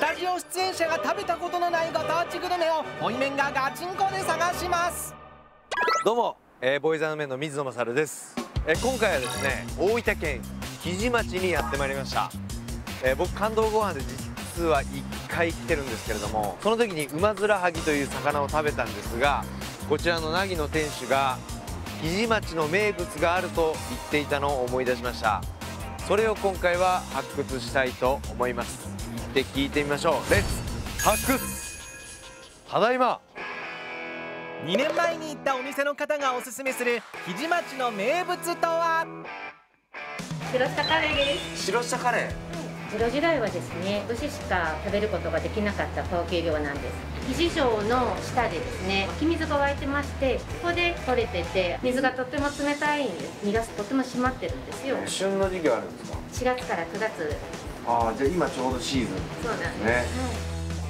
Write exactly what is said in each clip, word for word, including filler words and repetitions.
タジオ出演者が食べたことのないご当地グルメをボイメンがガチンコで探します。 どうも、えー、ボーイザーのメンの水野勝です。えー、今回はですね、大分県日出町にやってまいりました。えー、僕感動ご飯で実はいっかい来てるんですけれども、その時にウマヅラハギという魚を食べたんですが、こちらの凪の店主が日出町の名物があると言っていたのを思い出しました。それを今回は発掘したいと思います。行って聞いてみましょう。レッツ発掘。ただいま。 にねんまえに行ったお店の方がおすすめする日出町の名物とは？ 白下カレーです。 白下カレー。 江戸時代はですね、牛しか食べることができなかった高級魚なんです。日出城の下でですね、湧き水が湧いてまして、ここで取れてて、水がとっても冷たいんです。身がとっても締まってるんですよ。 旬の時期はあるんですか？ しがつからくがつ。 ああ、じゃあ今ちょうどシーズン。 そうなんです。 ね。 はい、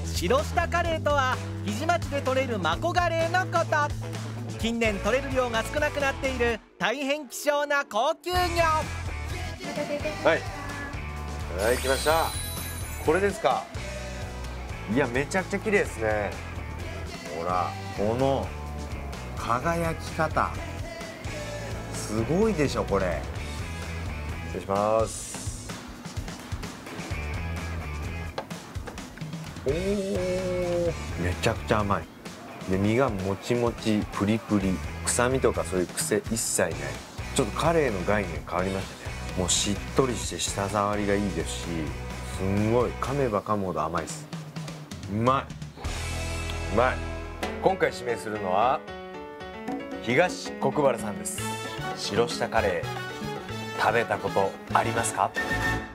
白下カレーとは日出町で取れるマコガレーのこと。近年取れる量が少なくなっている大変希少な高級魚。 はい、はい、来ました。これですか？いや、めちゃくちゃ綺麗ですね。ほら、この輝き方すごいでしょこれ。失礼します。おお、めちゃくちゃ甘い。で、身がもちもちプリプリ、臭みとかそういう癖一切ない。ちょっとカレーの概念変わりましたね。もうしっとりして舌触りがいいですし、すんごい噛めば噛むほど甘いです。うまいうまい。今回指名するのは東国原さんです。白下カレー食べたことありますか？